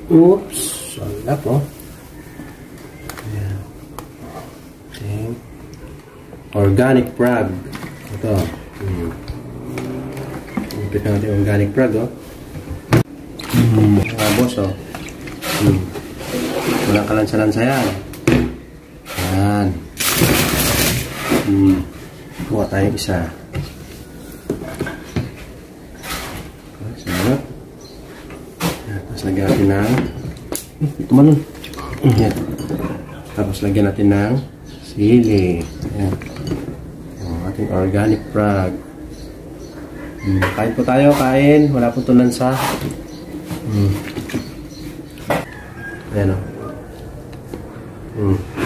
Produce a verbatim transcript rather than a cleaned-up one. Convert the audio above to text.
Oops, wala po. Ayan. Okay. Organic frog. Ito. Hmm. Ipit natin yung organic frog, oh. Hmm. Mga boss, oh. Hmm. Walang kalansa-lansa yan. Ayan. Hmm. Kuha tayo isa. Sarap. Tapos lagyan natin ng ito man. Ayan. Tapos lagyan natin ng sili. Ayan. Ang ating organic frog. Hmm. Kain po tayo, kain. Wala po tunansa. Hmm. Ayan o. Hmm.